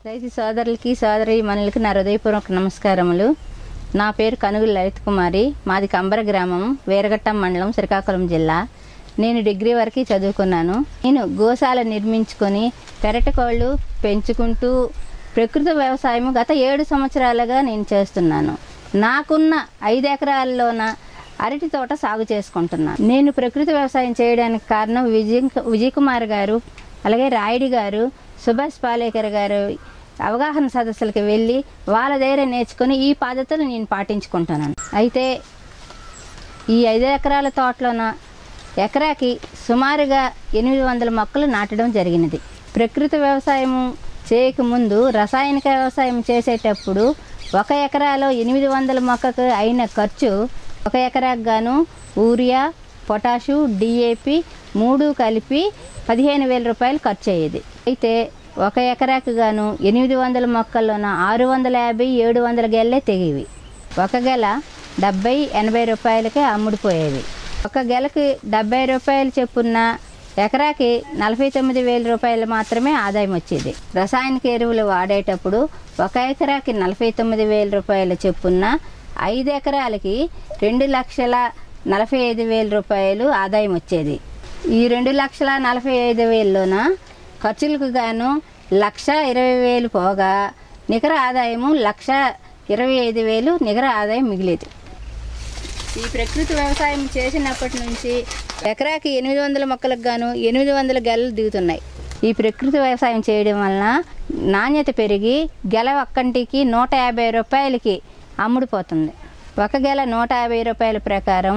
రైతు సోదరులకి సోదరీమణులకి నా హృదయపూర్వక నమస్కారములు. నా పేరు కనుగుల లలిత కుమారి. మాది కంబర గ్రామం, వీరఘట్టం మండలం, శ్రీకాకుళం జిల్లా. నేను డిగ్రీ వరకు చదువుకున్నాను. నేను గోశాల నిర్మించుకొని పెరటికోళ్ళు పెంచుకుంటూ ప్రకృతి వ్యవసాయం గత 7 సంవత్సరాలుగా నేను చేస్తున్నాను. నాకున్న 5 ఎకరాల్లోన అరటి తోట సాగు చేసుకుంటున్నాను. నేను ప్రకృతి వ్యవసాయం చేయడానికి కారణం విజయ్ కుమార్ గారు, అలాగే రాయుడి గారు, సుభాష్ పాలేకర్ గారు అవగాహన సదస్సులకు వెళ్ళి వాళ్ళ దగ్గర నేర్చుకొని ఈ పద్ధతులు నేను పాటించుకుంటున్నాను. అయితే ఈ 5 ఎకరాల తోటలోన ఎకరాకి సుమారుగా 800 మొక్కలు నాటడం జరిగినది. ప్రకృతి వ్యవసాయం చేయకముందు రసాయనిక వ్యవసాయం చేసేటప్పుడు 1 ఎకరాలో 800 మొక్కకు అయిన ఖర్చు 1 ఎకరాకు గాను యూరియా, పొటాషు, డిఏపి 3 కలిపి 15,000 రూపాయలు ఖర్చు అయ్యేది. అయితే 1 ఎకరాకు గాను 800 మొక్కల్లోన 650, 700 గెల్లే తెగేవి. 1 గెల 70-80 రూపాయలకే అమ్ముడిపోయేవి. 1 గెలకు 70 రూపాయలు చెప్పున్న ఎకరాకి 49,000 రూపాయలు మాత్రమే ఆదాయం వచ్చేది. రసాయనిక ఎరువులు వాడేటప్పుడు 1 ఎకరాకి 49,000 రూపాయలు చెప్పున్న 5 ఎకరాలకి 2,45,000 రూపాయలు ఆదాయం వచ్చేది. ఈ 2,45,000లోన ఖర్చులకు గాను 1,20,000 పోగా నికర ఆదాయము 1,25,000 నికర ఆదాయం మిగిలేది. ఈ ప్రకృతి వ్యవసాయం చేసినప్పటి నుంచి ఎకరాకి 800 మొక్కలకు గాను 800 గెలలు దిగుతున్నాయి. ఈ ప్రకృతి వ్యవసాయం చేయడం వలన నాణ్యత పెరిగి గెల ఒక్కంటికి 150 రూపాయలకి అమ్ముడిపోతుంది. 1 గెల 150 రూపాయల ప్రకారం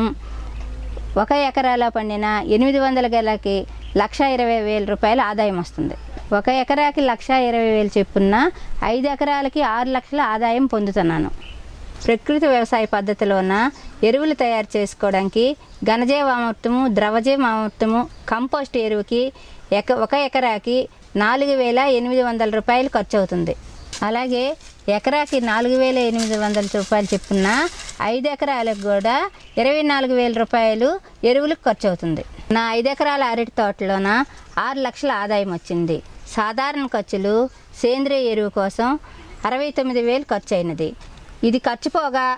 1 ఎకరాలో పండిన 800 గెలకి 1,20,000 రూపాయల ఆదాయం వస్తుంది. 1 ఎకరాకి 1,20,000 చెప్పున్న 5 ఎకరాలకి 6 లక్షల ఆదాయం పొందుతున్నాను. ప్రకృతి వ్యవసాయ పద్ధతిలోన ఎరువులు తయారు చేసుకోవడానికి ఘనజీవామృతము, ద్రవజీవామృతము, కంపోస్ట్ ఎరువుకి 1 ఎకరాకి 4,800 రూపాయలు ఖర్చు అవుతుంది. అలాగే ఎకరాకి 4,800 రూపాయలు చెప్పున్న 5 ఎకరాలకు కూడా 24,000 రూపాయలు ఎరువులకు ఖర్చు అవుతుంది. నా 5 ఎకరాల అరటి తోటలోన 6 లక్షల ఆదాయం వచ్చింది. సాధారణ ఖర్చులు సేంద్రియ ఎరువు కోసం 69,000 ఖర్చు అయినది. ఇది ఖర్చు పోగా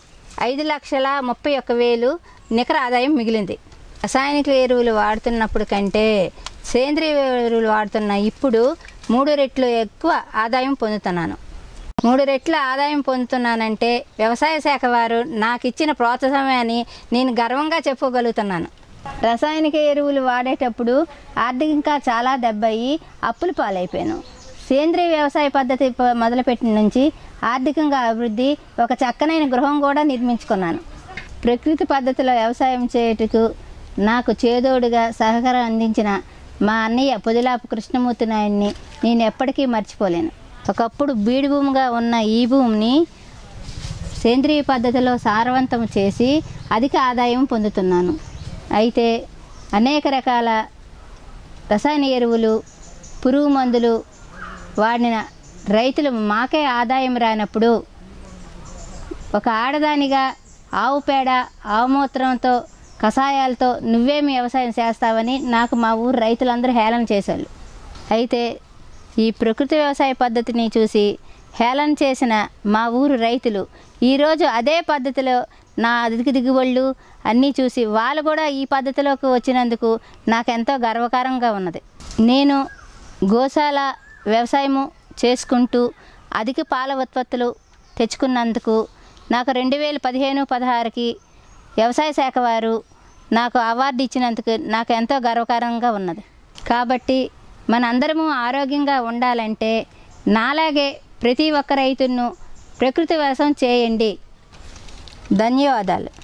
5,31,1,000 నికర ఆదాయం మిగిలింది. రసాయనిక ఎరువులు వాడుతున్నప్పుడు కంటే సేంద్రియ ఎరువులు వాడుతున్న ఇప్పుడు 3 రెట్లు ఎక్కువ ఆదాయం పొందుతున్నాను. 3 రెట్ల ఆదాయం పొందుతున్నానంటే వ్యవసాయ శాఖ వారు నాకు ఇచ్చిన ప్రోత్సాహమే అని నేను గర్వంగా చెప్పుకోగలుగుతున్నాను. రసాయనిక ఎరువులు వాడేటప్పుడు ఆర్థికంగా చాలా దెబ్బయి అప్పుల పాలైపోయాను. సేంద్రియ వ్యవసాయ పద్ధతి మొదలుపెట్టిన నుంచి ఆర్థికంగా అభివృద్ధి, ఒక చక్కనైన గృహం కూడా నిర్మించుకున్నాను. ప్రకృతి పద్ధతిలో వ్యవసాయం చేయుటకు నాకు చేదోడుగా సహకారం అందించిన మా అన్నయ్య పొదిలాపు కృష్ణమూర్తి నాయుడిని నేను ఎప్పటికీ మర్చిపోలేను. ఒకప్పుడు బీడు భూమిగా ఉన్న ఈ భూమిని సేంద్రియ పద్ధతిలో సారవంతం చేసి అధిక ఆదాయం పొందుతున్నాను. అయితే అనేక రకాల రసాయన ఎరువులు, పురుగు మందులు వాడిన రైతులు మాకే ఆదాయం రానప్పుడు ఒక ఆడదానిగా ఆవు పేడ, ఆవు మూత్రంతో, కషాయాలతో నువ్వేమి వ్యవసాయం చేస్తావని నాకు మా ఊరు రైతులందరూ హేళన చేశారు. అయితే ఈ ప్రకృతి వ్యవసాయ పద్ధతిని చూసి హేళన చేసిన మా ఊరు రైతులు ఈరోజు అదే పద్ధతిలో నా అధిక దిగుబడులు అన్నీ చూసి వాళ్ళు కూడా ఈ పద్ధతిలోకి వచ్చినందుకు నాకు ఎంతో గర్వకారంగా ఉన్నది. నేను గోశాల వ్యవసాయము చేసుకుంటూ అధిక పాల ఉత్పత్తులు తెచ్చుకున్నందుకు నాకు 2015-16కి వ్యవసాయ శాఖ వారు నాకు అవార్డు ఇచ్చినందుకు నాకు ఎంతో గర్వకారంగా ఉన్నది. కాబట్టి మనందరము ఆరోగ్యంగా ఉండాలంటే నాలాగే ప్రతి ఒక్క రైతును ప్రకృతి వ్యవసాయం చేయండి. ధన్యవాదాలు.